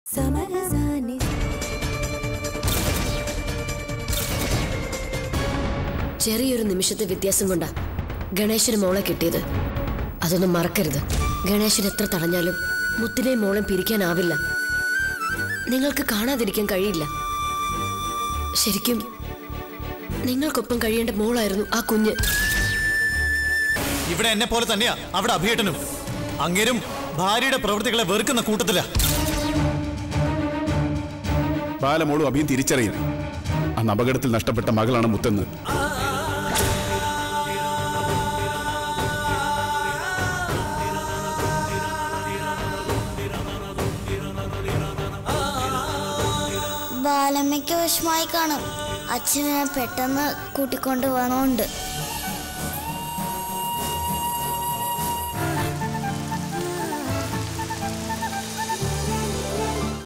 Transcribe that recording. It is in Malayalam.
ചെറിയൊരു നിമിഷത്തെ വ്യത്യാസം കൊണ്ടാ ഗണേശന് മോളെ കിട്ടിയത്. അതൊന്നും മറക്കരുത്. ഗണേശൻ എത്ര തടഞ്ഞാലും മുത്തിനെയും മോളെ പിരിക്കാനാവില്ല. നിങ്ങൾക്ക് കാണാതിരിക്കാൻ കഴിയില്ല. ശരിക്കും നിങ്ങൾക്കൊപ്പം കഴിയേണ്ട മോളായിരുന്നു ആ കുഞ്ഞ്. ഇവിടെ എന്നെ പോലെ തന്നെയാ അവിടെ അഭിയേട്ടനും. അങ്ങേരും ഭാര്യയുടെ പ്രവൃത്തികളെ വെറുക്കുന്ന കൂട്ടത്തില. ബാലമോളും അഭിയും തിരിച്ചറിയും അന്ന് അപകടത്തിൽ നഷ്ടപ്പെട്ട മകളാണ് മുത്തെന്ന്. ബാലമ്മയ്ക്ക് വിഷമായി കാണും. അച്ഛനെ പെട്ടെന്ന് കൂട്ടിക്കൊണ്ടു വന്നോണ്ട്.